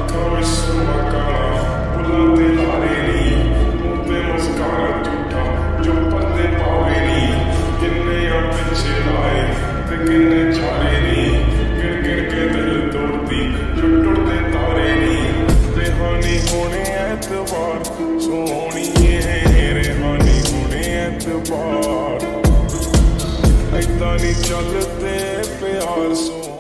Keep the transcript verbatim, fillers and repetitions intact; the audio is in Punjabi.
ਅੱਖਾਂ ਵਿੱਚ ਸੁਰਮਾ ਕਾਲਾ, ਬੁੱਲਾਂ ਤੇ ਲਾਰੇ ਨੀ, ਮੂੰਹ ਤੇ ਮੁਸਕਾਰਾ ਝੂਠਾ ਜੋ ਪਰਦੇ ਪਾਵੇ ਨੀ। ਕਿੰਨੇ ਆ ਪਿੱਛੇ ਲਾਏ ਤੇ ਕਿੰਨੇ ਚਾਰੇ ਨੀ, ਗਿਣ ਗਿਣ ਕੇ ਦਿਲ ਤੋੜਦੀ ਜੋ ਟੁੱਟਦੇ ਤਾਰੇ ਨੀ। ਰਿਹਾਨੀ ਹੋਣੇ ਐਤਵਾਰ ਸੋਹਣੀਏ, ਰਿਹਾਨੀ ਹੋਣੇ ਐਤਵਾਰ, ਏਦਾਂ ਨੀ ਚੱਲਦੇ ਪਿਆਰ ਸੋ